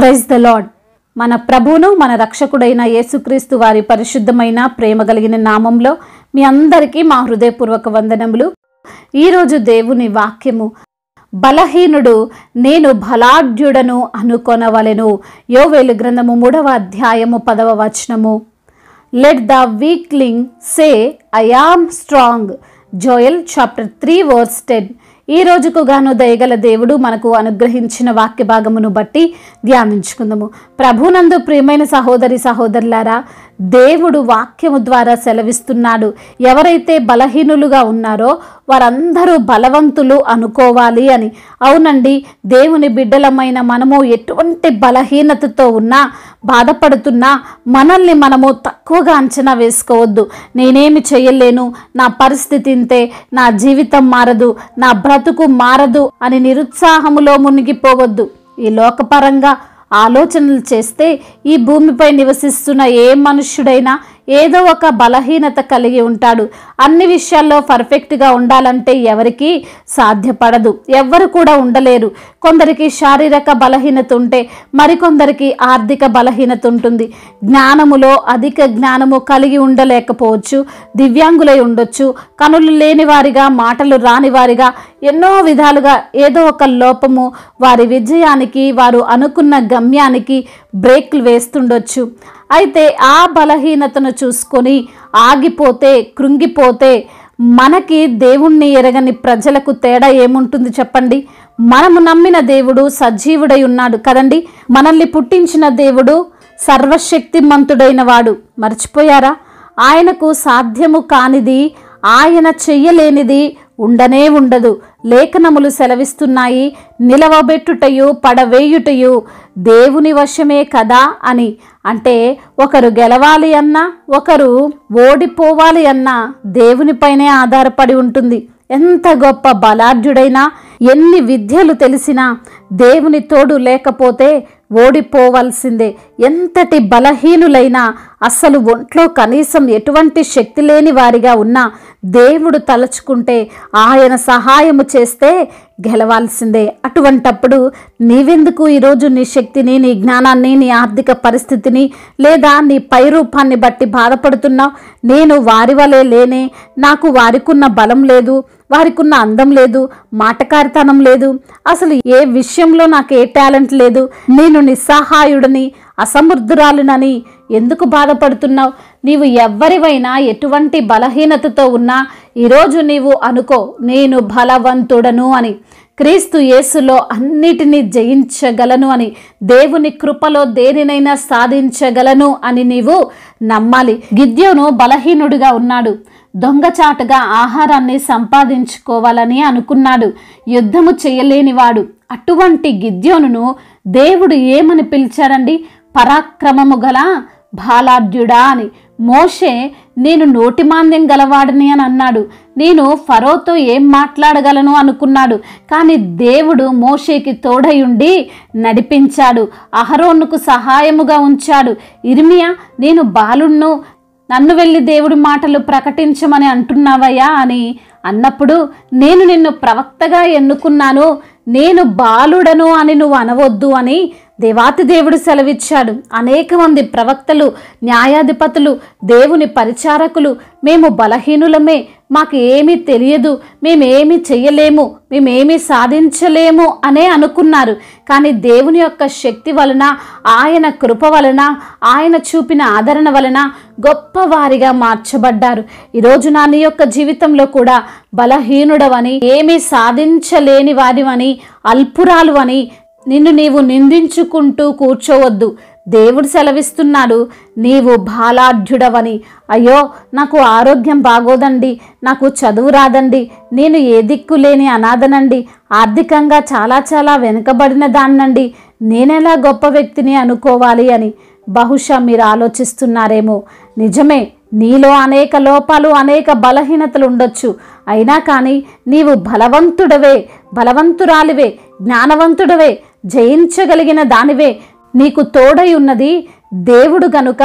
Praise the lord. మన ప్రభువును మన రక్షకుడైన యేసుక్రీస్తు వారి పరిశుద్ధమైన ప్రేమ కలిగిన నామంలో మీ అందరికీ మా హృదయపూర్వక వందనములు. ఈరోజు దేవుని వాక్యము, బలహీనుడు నేను బలాఢ్యుడను అనుకొనవలెను. యోవేలు గ్రంథము 3వ అధ్యాయము 10వ వచనము. Let the weakling say I am strong. Joel chapter 3 verse 10. ఈ రోజుకు గాను దయగల దేవుడు మనకు అనుగ్రహించిన వాక్య భాగమును బట్టి ధ్యానించుకుందాము. ప్రభునందు ప్రియమైన సహోదరి సహోదరులారా, దేవుడు వాక్యము ద్వారా సెలవిస్తున్నాడు, ఎవరైతే బలహీనులుగా ఉన్నారో వారందరూ బలవంతులు అనుకోవాలి అని. అవునండి, దేవుని బిడ్డలమైన మనము ఎటువంటి బలహీనతతో ఉన్నా, బాధపడుతున్నా మనల్ని మనము తక్కువగా అంచనా వేసుకోవద్దు. నేనేమి చేయలేను, నా పరిస్థితి ఇంతే, నా జీవితం మారదు, నా బ్రతుకు మారదు అని నిరుత్సాహములో మునిగిపోవద్దు. ఈ లోకపరంగా ఆలోచనలు చేస్తే ఈ భూమిపై నివసిస్తున్న ఏ మనుష్యుడైనా ఏదో ఒక బలహీనత కలిగి ఉంటాడు. అన్ని విషయాల్లో పర్ఫెక్ట్గా ఉండాలంటే ఎవరికి సాధ్యపడదు, ఎవ్వరు కూడా ఉండలేరు. కొందరికి శారీరక బలహీనత ఉంటే మరికొందరికి ఆర్థిక బలహీనత ఉంటుంది. జ్ఞానములో అధిక జ్ఞానము కలిగి ఉండలేకపోవచ్చు, దివ్యాంగులై ఉండొచ్చు, కనులు లేని వారిగా, మాటలు రాని వారిగా, ఎన్నో విధాలుగా ఏదో ఒక లోపము వారి విజయానికి, వారు అనుకున్న గమ్యానికి బ్రేక్లు వేస్తుండొచ్చు. అయితే ఆ బలహీనతను చూసుకొని ఆగిపోతే, కృంగిపోతే మనకి దేవుణ్ణి ఎరగని ప్రజలకు తేడా ఏముంటుంది చెప్పండి? మనము నమ్మిన దేవుడు సజీవుడై ఉన్నాడు కదండి. మనల్ని పుట్టించిన దేవుడు సర్వశక్తిమంతుడైన వాడు. మర్చిపోయారా? ఆయనకు సాధ్యము కానిది, ఆయన చెయ్యలేనిది ఉండనే ఉండదు. లేఖనములు సెలవిస్తున్నాయి, నిలవబెట్టుటయు పడవేయుటయు దేవుని వశమే కదా అని. అంటే ఒకరు గెలవాలి అన్నా, ఒకరు ఓడిపోవాలి అన్నా దేవునిపైనే ఆధారపడి ఉంటుంది. ఎంత గొప్ప బలాఢ్యుడైనా, ఎన్ని విద్యలు తెలిసినా దేవుని తోడు లేకపోతే ఓడిపోవలసిందే. ఎంతటి బలహీనులైనా, అసలు ఒంట్లో కనీసం ఎటువంటి శక్తి లేని వారిగా ఉన్నా దేవుడు తలుచుకుంటే, ఆయన సహాయము చేస్తే గెలవాల్సిందే. అటువంటప్పుడు నీవెందుకు ఈరోజు నీ శక్తిని, నీ జ్ఞానాన్ని, నీ ఆర్థిక పరిస్థితిని లేదా నీ పైరూపాన్ని బట్టి బాధపడుతున్నావు? నేను వారి వలె లేనే, నాకు వారికున్న బలం లేదు, వారికున్న అందం లేదు, మాటకారితనం లేదు, అసలు ఏ విషయంలో నాకు ఏ టాలెంట్ లేదు, నేను నిస్సహాయుడని, అసమర్థురాలునని ఎందుకు బాధపడుతున్నావు? నీవు ఎవ్వరివైనా, ఎటువంటి బలహీనతతో ఉన్నా ఈరోజు నీవు అనుకో, నేను బలవంతుడను అని. క్రీస్తు యేసులో అన్నిటినీ జయించగలను అని, దేవుని కృపలో దేనినైనా సాధించగలను అని నీవు నమ్మాలి. గిద్యోను బలహీనుడిగా ఉన్నాడు. దొంగచాటుగా ఆహారాన్ని సంపాదించుకోవాలని అనుకున్నాడు. యుద్ధము చేయలేనివాడు. అటువంటి గిద్యోనును దేవుడు ఏమని పిలిచారండి? పరాక్రమము గల బలాఢ్యుడా అని. మోషే నేను నోటిమాంద్యం గలవాడిని అని అన్నాడు. నేను ఫరోతో ఏం మాట్లాడగలను అనుకున్నాడు. కానీ దేవుడు మోషేకి తోడయుండి నడిపించాడు, అహరోనుకు సహాయముగా ఉంచాడు. ఇర్మియా నేను బాలుణ్ణు, నన్ను వెళ్ళి దేవుడి మాటలు ప్రకటించమని అంటున్నావయ్యా అని అన్నప్పుడు, నేను నిన్ను ప్రవక్తగా ఎన్నుకున్నాను, నేను బాలుడను అని నువ్వు అనవద్దు అని దేవాతి దేవుడు సెలవిచ్చాడు. అనేక మంది ప్రవక్తలు, న్యాయాధిపతులు, దేవుని పరిచారకులు మేము బలహీనులమే, మాకు ఏమీ తెలియదు, మేమేమీ చెయ్యలేము, మేమేమీ సాధించలేము అనే అనుకున్నారు. కానీ దేవుని యొక్క శక్తి వలన, ఆయన కృప వలన, ఆయన చూపిన ఆదరణ వలన గొప్పవారిగా మార్చబడ్డారు. ఈరోజు నా నీ యొక్క జీవితంలో కూడా బలహీనుడవని, ఏమీ సాధించలేని వారివని, అల్పురాలు అని నిన్ను నీవు నిందించుకుంటూ కూర్చోవద్దు. దేవుడు సెలవిస్తున్నాడు, నీవు బలాఢ్యుడవని. అయ్యో నాకు ఆరోగ్యం బాగోదండి, నాకు చదువు రాదండి, నేను ఏ దిక్కు లేని అనాథనండి, ఆర్థికంగా చాలా వెనుకబడిన దాన్నండి, నేనెలా గొప్ప వ్యక్తిని అనుకోవాలి అని బహుశా మీరు ఆలోచిస్తున్నారేమో. నిజమే, నీలో అనేక లోపాలు, అనేక బలహీనతలు ఉండొచ్చు. అయినా కానీ నీవు బలవంతుడవే, బలవంతురాలివే, జ్ఞానవంతుడవే, జయించగలిగిన దానివే. నీకు తోడై ఉన్నది దేవుడు గనుక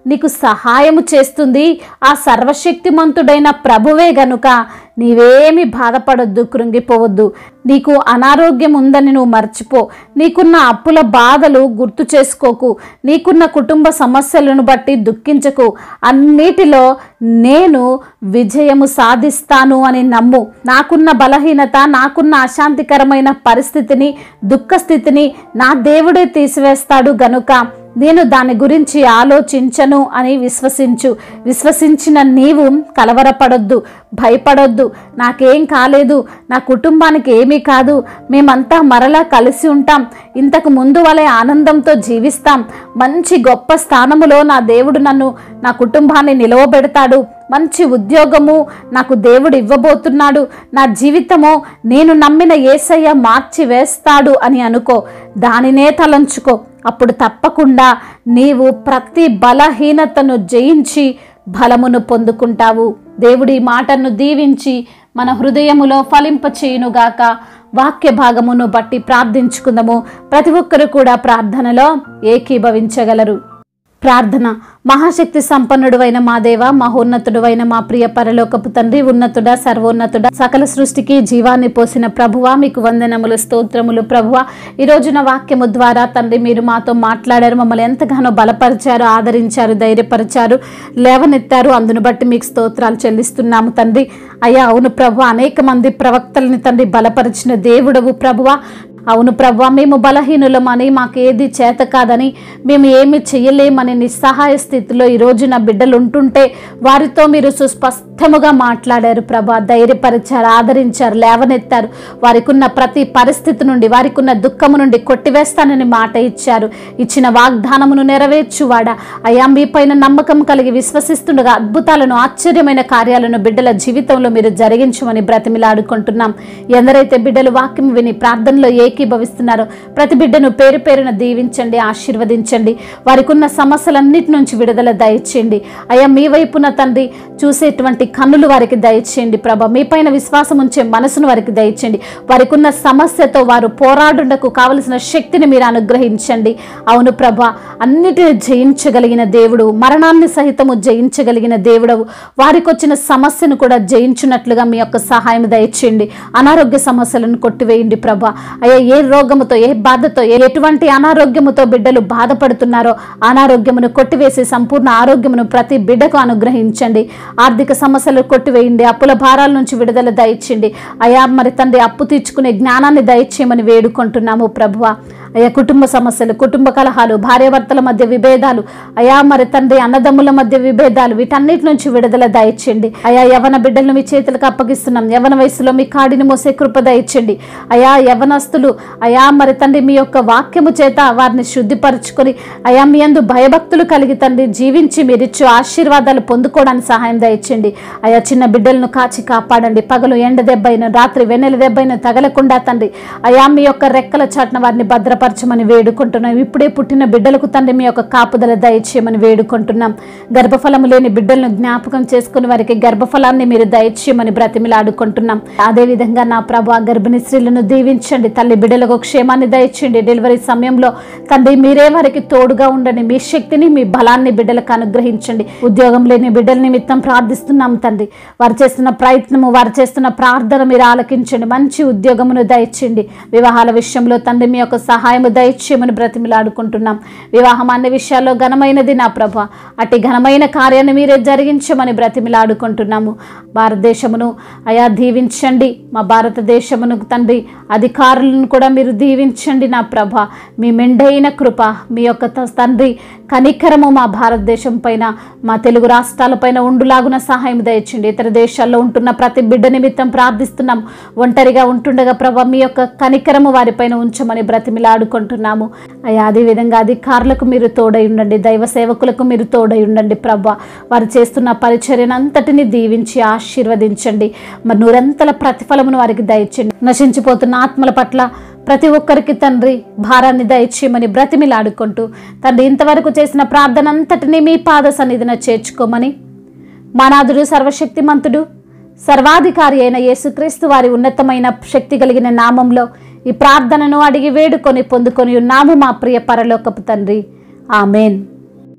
నీకు సహాయము చేస్తుంది ఆ సర్వశక్తిమంతుడైన ప్రభువే గనుక నీవేమి బాధపడొద్దు, కృంగిపోవద్దు. నీకు అనారోగ్యం ఉందని నువ్వు మర్చిపో. నీకున్న అప్పుల బాధలు గుర్తు చేసుకోకు. నీకున్న కుటుంబ సమస్యలను బట్టి దుఃఖించకు. అన్నిటిలో నేను విజయము సాధిస్తాను అని నమ్ము. నాకున్న బలహీనత, నాకున్న అశాంతికరమైన పరిస్థితిని, దుఃఖస్థితిని నా దేవుడే తీసివేస్తాడు గనుక నేను దాని గురించి ఆలోచించను అని విశ్వసించు. విశ్వసించిన నీవు కలవరపడొద్దు, భయపడొద్దు. నాకేం కాలేదు, నా కుటుంబానికి ఏమీ కాదు, మేమంతా మరలా కలిసి ఉంటాం, ఇంతకు ముందు వలె ఆనందంతో జీవిస్తాం, మంచి గొప్ప స్థానములో నా దేవుడు నన్ను, నా కుటుంబాన్ని నిలవబెడతాడు, మంచి ఉద్యోగము నాకు దేవుడు ఇవ్వబోతున్నాడు, నా జీవితము నేను నమ్మిన యేసయ్య మార్చి వేస్తాడు అని అనుకో. దానినే తలంచుకో. అప్పుడు తప్పకుండా నీవు ప్రతి బలహీనతను జయించి బలమును పొందుకుంటావు. దేవుడి మాటను దీవించి మన హృదయములో ఫలింపచేయునుగాక. వాక్య భాగమును బట్టి ప్రార్థించుకుందాము. ప్రతి ఒక్కరు కూడా ప్రార్థనలో ఏకీభవించగలరు. ప్రార్థన. మహాశక్తి సంపన్నుడువైన మా దేవ, మహోన్నతుడువైన మా ప్రియ పరలోకపు తండ్రి, ఉన్నతుడా, సర్వోన్నతుడా, సకల సృష్టికి జీవాన్ని పోసిన ప్రభువా, మీకు వందనములు, స్తోత్రములు ప్రభువా. ఈ రోజున వాక్యము ద్వారా తండ్రి మీరు మాతో మాట్లాడారు, మమ్మల్ని ఎంతగానో బలపరిచారు, ఆదరించారు, ధైర్యపరిచారు, లేవనెత్తారు. అందును బట్టి మీకు స్తోత్రాలు చెల్లిస్తున్నాము తండ్రి. అయ్యా అవును ప్రభు, అనేక మంది ప్రవక్తలని తండ్రి బలపరిచిన దేవుడవు ప్రభువా. అవును ప్రభువా, మేము బలహీనులమని, మాకు ఏది చేత కాదని, మేము ఏమి చెయ్యలేమని నిస్సహాయ స్థితిలో ఈరోజు నా బిడ్డలు ఉంటుంటే వారితో మీరు సుస్పష్టముగా మాట్లాడారు ప్రభా. ధైర్యపరిచారు, ఆదరించారు, లేవనెత్తారు. వారికి ఉన్న ప్రతి పరిస్థితి నుండి, వారికి ఉన్న దుఃఖము నుండి కొట్టివేస్తానని మాట ఇచ్చారు. ఇచ్చిన వాగ్దానమును నెరవేర్చువాడా అయ్యా, మీ పైన నమ్మకం కలిగి విశ్వసిస్తుండగా అద్భుతాలను, ఆశ్చర్యమైన కార్యాలను బిడ్డల జీవితంలో మీరు జరిగించమని బ్రతిమిలాడుకుంటున్నాం. ఎందరైతే బిడ్డలు వాక్యం విని ప్రార్థనలో ఏకీభవిస్తున్నారో ప్రతి బిడ్డను పేరు పేరున దీవించండి, ఆశీర్వదించండి. వారికి ఉన్న సమస్యలన్నిటి నుంచి విడుదల దయచేయండి అయ్యా. మీ వైపున తండ్రి చూసేటువంటి కన్నులు వారికి దయచేయండి ప్రభా. మీ పైన విశ్వాసం ఉంచే మనసును వారికి దయచేయండి. వారికి ఉన్న సమస్యతో వారు పోరాడుటకు కావలసిన శక్తిని మీరు అనుగ్రహించండి. అవును ప్రభా, అన్నిటిని జయించగలిగిన దేవుడు, మరణాన్ని సహితము జయించగలిగిన దేవుడవు. వారికి వచ్చిన సమస్యను కూడా జయించున్నట్లుగా మీ యొక్క సహాయం దయచేయండి. అనారోగ్య సమస్యలను కొట్టివేయండి ప్రభా. అయ్యా, ఏ రోగముతో, ఏ బాధతో, ఎటువంటి అనారోగ్యముతో బిడ్డలు బాధపడుతున్నారో అనారోగ్యమును కొట్టివేసి సంపూర్ణ ఆరోగ్యమును ప్రతి బిడ్డకు అనుగ్రహించండి. ఆర్థిక సమస్యలు కొట్టివేయండి. అప్పుల భారాల నుంచి విడుదల దయచేయండి అయ్యా. మరి తండ్రి అప్పు తీర్చుకునే జ్ఞానాన్ని దయచేయమని వేడుకుంటున్నాము ప్రభువా. అయ్యా, కుటుంబ సమస్యలు, కుటుంబ కలహాలు, భార్యాభర్తల మధ్య విభేదాలు, అయ్యా మరి తండ్రి అన్నదమ్ముల మధ్య విభేదాలు, వీటన్నిటి నుంచి విడుదల దయచేయండి అయ్యా. యవన బిడ్డలను మీ చేతులకు అప్పగిస్తున్నాం. యవన వయసులో మీ కాడిని మోసే కృప దయచేయండి అయ్యా. యవనస్తులు అయ్యా మరి తండ్రి మీ యొక్క వాక్యము చేత వారిని శుద్ధిపరచుకొని అయ్యా మీ యందు భయభక్తులు కలిగి తండ్రి జీవించి మీరిచ్చు ఆశీర్వాదాలు పొందుకోవడానికి సహాయం దయచేయండి అయ్యా. చిన్న బిడ్డలను కాచి కాపాడండి. పగలు ఎండ దెబ్బైన, రాత్రి వెన్నెల దెబ్బైన తగలకుండా తండ్రి అయ్యా మీ యొక్క రెక్కల చాటున వారిని భద్రపరచమని వేడుకుంటున్నాం. ఇప్పుడే పుట్టిన బిడ్డలకు తండ్రి మీ యొక్క కాపుదల దయచేయమని వేడుకుంటున్నాం. గర్భఫలము లేని బిడ్డలను జ్ఞాపకం చేసుకుని వారికి గర్భఫలాన్ని మీరు దయచేయమని బ్రతిమిలాడుకుంటున్నాం. అదేవిధంగా నా ప్రభు గర్భిణీ స్త్రీలను దీవించండి. తల్లి బిడ్డలకు క్షేమాన్ని దయచేయండి. డెలివరీ సమయంలో తండ్రి మీరే వారికి తోడుగా ఉండండి. మీ శక్తిని, మీ బలాన్ని బిడ్డలకు అనుగ్రహించండి. ఉద్యోగం లేని బిడ్డల నిమిత్తం ప్రార్థిస్తున్నాం తండ్రి. వారు చేస్తున్న ప్రయత్నము, వారు చేస్తున్న ప్రార్థన మీరు ఆలకించండి. మంచి ఉద్యోగమును దయచేయండి. వివాహాల విషయంలో తండ్రి మీ యొక్క సహాయము దయచేయమని బ్రతిమిలాడుకుంటున్నాం. వివాహం అన్ని విషయాల్లో ఘనమైనది నా ప్రభ. అట్టి ఘనమైన కార్యాన్ని మీరే జరిగించమని బ్రతిమిలాడుకుంటున్నాము. భారతదేశమును అయా దీవించండి. మా భారతదేశమును తండ్రి అధికారులను కూడా మీరు దీవించండి నా ప్రభ. మీ మెండైన కృప, మీ యొక్క తండ్రి కనికరము మా భారతదేశం పైన, మా తెలుగు రాష్ట్రాలపైన ఉండులాగున సహాయం దయచండి. ఇతర దేశాల్లో ఉంటున్న ప్రతి బిడ్డ నిమిత్తం ప్రార్థిస్తున్నాం. ఒంటరిగా ఉంటుండగా ప్రభ మీ యొక్క కనికరము వారిపైన ఉంచమని బ్రతిమిలాడుకుంటున్నాము అయ్యా. అదేవిధంగా అధికారులకు మీరు తోడై ఉండండి. దైవ సేవకులకు మీరు తోడై ఉండండి ప్రభ. వారు చేస్తున్న పరిచర్యనంతటిని దీవించి ఆశీర్వదించండి. మరి నూరంతల ప్రతిఫలమును వారికి దయచండి. నశించిపోతున్న ఆత్మల పట్ల ప్రతి ఒక్కరికి తండ్రి భారాన్ని దయచేయమని బ్రతిమిలాడుకుంటూ తండ్రి ఇంతవరకు చేసిన ప్రార్థన అంతటినీ మీ పాద సన్నిధిన చేర్చుకోమని మానాథుడు, సర్వశక్తిమంతుడు, సర్వాధికారి అయిన యేసుక్రీస్తు వారి ఉన్నతమైన శక్తి కలిగిన నామంలో ఈ ప్రార్థనను అడిగి వేడుకొని పొందుకొని ఉన్నాము మా ప్రియ పరలోకపు తండ్రి. ఆమెన్.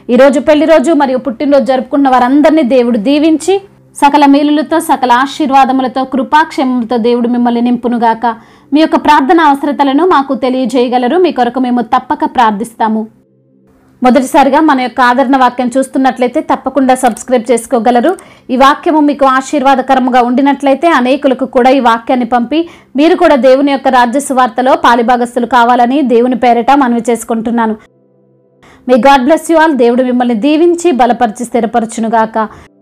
ఈరోజు పెళ్లి రోజు మరియు పుట్టినరోజు జరుపుకున్న వారందరినీ దేవుడు దీవించి సకల మేలులతో సకల ఆశీర్వాదములతో కృపాక్షేమములతో దేవుడు మిమ్మల్ని నింపునుగాక. మీ యొక్క ప్రార్థన అవసరతలను మాకు తెలియజేయగలరు. మీ కొరకు మేము తప్పక ప్రార్థిస్తాము. మొదటిసారిగా మన యొక్క ఆదరణ వాక్యం చూస్తున్నట్లయితే తప్పకుండా సబ్స్క్రైబ్ చేసుకోగలరు. ఈ వాక్యము మీకు ఆశీర్వాదకరముగా ఉండినట్లయితే అనేకులకు కూడా ఈ వాక్యాన్ని పంపి మీరు కూడా దేవుని యొక్క రాజ్య సువార్తలో పాలిభాగస్తులు కావాలని దేవుని పేరిట మనవి చేసుకుంటున్నాను. May God bless you all. దేవుడు మిమ్మల్ని దీవించి బలపరిచి స్థిరపరచునుగాక.